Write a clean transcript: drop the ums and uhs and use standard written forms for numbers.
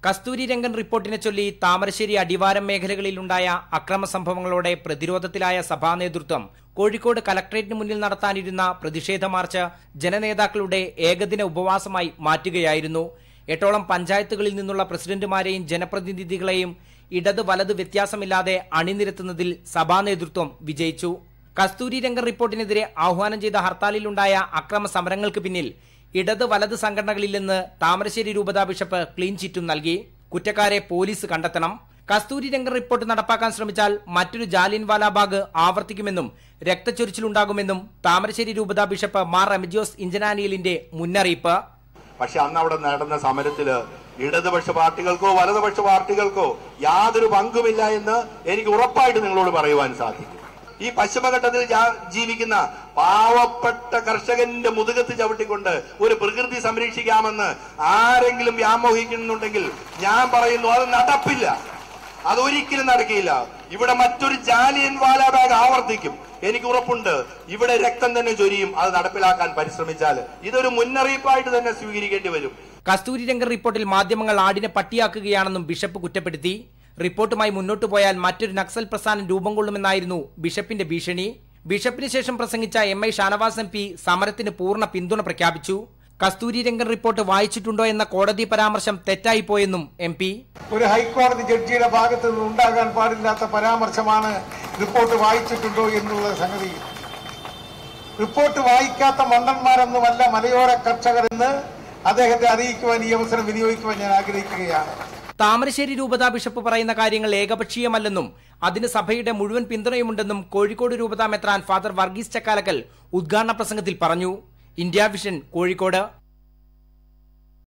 കസ്തൂരി രംഗൻ റിപ്പോർട്ടിനെ ചൊല്ലി താമരശ്ശേരി അടിവാരം മേഖലകളിലുണ്ടായ അക്രമ സംഭവങ്ങളോടെ പ്രതിരോധത്തിലായ സഭാ നേതൃത്വം കോഴിക്കോട് കലക്ട്രേറ്റിന് മുന്നിൽ നടത്താനിരുന്ന പ്രതിഷേധ മാർച്ച് ജനനേതാക്കളുടെ ഏകദിന ഉപവാസമായി മാറ്റുകയായിരുന്നു. 8ഓളം പഞ്ചായത്തുകളിൽ നിന്നുള്ള പ്രസിഡന്റുമാരെയും ജനപ്രതിനിധികളെയും ഇടത് വലത് വ്യത്യാസമില്ലാതെ അണിനിരത്തുന്നതിൽ സഭാ നേതൃത്വം വിജയിച്ചു. കസ്തൂരി രംഗൻ റിപ്പോർട്ടിനെതിരെ ആഹ്വാനം ചെയ്ത ഹർത്താലിലുണ്ടായ അക്രമ സമരങ്ങൾക്ക് പിന്നിൽ ഇടത് വലത് സംഘടനകളില്ലെന്ന് താമരശ്ശേരി രൂപതാ ബിഷപ്പ് ക്ലീൻ ചിറ്റും നൽകി. കുറ്റക്കാരെ പോലീസ് കണ്ടെത്തണം. കസ്തൂരി രംഗൻ റിപ്പോർട്ട് നടപ്പാക്കാൻ ശ്രമിച്ചാൽ മറ്റൊരു ജാലിയൻവാലാബാഗ് ആവർത്തിക്കുമെന്നും രക്തച്ചൊരിച്ചിലുണ്ടാകുമെന്നും താമരശ്ശേരി രൂപതാ ബിഷപ്പ് മാർ റെമിജിയോസ് ഇഞ്ചനാനിയലിന്റെ മുന്നറിയിപ്പ്. പക്ഷെ അന്ന് അവിടെ നടന്ന സമരത്തില് ഇടതുപക്ഷ പാർട്ടികൾക്കോ വലതുപക്ഷ പാർട്ടികൾക്കോ യാതൊരു പങ്കുമില്ല എന്ന് എനിക്ക് ഉറപ്പായിട്ട് നിങ്ങളോട് പറയുവാൻ സാധിക്കും. ഈ പശ്ചിമഘട്ടത്തിൽ ജീവിക്കുന്ന പാവപ്പെട്ട കർഷകന്റെ മുതുകത്ത് ചവിട്ടിക്കൊണ്ട് ഒരു പ്രകൃതി സംരക്ഷിക്കാമെന്ന് ആരെങ്കിലും വ്യാമോഹിക്കുന്നുണ്ടെങ്കിൽ ഞാൻ പറയുന്നു അത് നടപ്പില്ല, അതൊരിക്കലും നടക്കില്ല. ഇവിടെ മറ്റൊരു ജാലിയൻ വാലാബാഗ് ആവർത്തിക്കും. എനിക്ക് ഉറപ്പുണ്ട് ഇവിടെ രക്തം തന്നെ ചൊരിയും. അത് നടപ്പിലാക്കാൻ പരിശ്രമിച്ചാൽ ഇതൊരു മുന്നറിയിപ്പായിട്ട് തന്നെ സ്വീകരിക്കേണ്ടി വരും. കസ്തൂരി രംഗൻ റിപ്പോർട്ടിൽ മാധ്യമങ്ങൾ ആടിനെ പട്ടിയാക്കുകയാണെന്നും ബിഷപ്പ് കുറ്റപ്പെടുത്തി. റിപ്പോർട്ടുമായി മുന്നോട്ടു പോയാൽ മറ്റൊരു നക്സൽ പ്രസ്ഥാനം രൂപം കൊള്ളുമെന്നായിരുന്നു ബിഷപ്പിന്റെ ഭീഷണി. ബിഷപ്പിന് ശേഷം പ്രസംഗിച്ച MI ഷാനവാസ് MP സമരത്തിന് പൂർണ്ണ പിന്തുണ പ്രഖ്യാപിച്ചു. കസ്തൂരി രംഗൻ റിപ്പോർട്ട് വായിച്ചിട്ടുണ്ടോ എന്ന കോടതി പരാമർശം തെറ്റായിപ്പോയെന്നും MP. ഒരു ഹൈക്കോടതി ജഡ്ജിയുടെ ഭാഗത്ത് നിന്ന് ഉണ്ടാകാൻ പാടില്ലാത്ത പരാമർശമാണ് റിപ്പോർട്ട് വായിച്ചിട്ടുണ്ടോ എന്നുള്ള സംഗതി. റിപ്പോർട്ട് വായിക്കാത്ത മണ്ടന്മാരൊന്നുമല്ല മലയോര കർഷകരെന്ന് അദ്ദേഹത്തെ അറിയിക്കുവാൻ ഈ അവസരം വിനിയോഗിക്കുവാൻ ഞാൻ ആഗ്രഹിക്കുകയാണ്. താമരശ്ശേരി രൂപതാ ബിഷപ്പ് പറയുന്ന കാര്യങ്ങൾ ഏകപക്ഷീയമല്ലെന്നും അതിന് സഭയുടെ മുഴുവൻ പിന്തുണയുമുണ്ടെന്നും കോഴിക്കോട് രൂപതാ മെത്രാൻ ഫാദർ വർഗീസ് ചക്കാലക്കൽ ഉദ്ഘാടന പ്രസംഗത്തിൽ പറഞ്ഞു. ഇന്ത്യ വിഷൻ, കോഴിക്കോട്.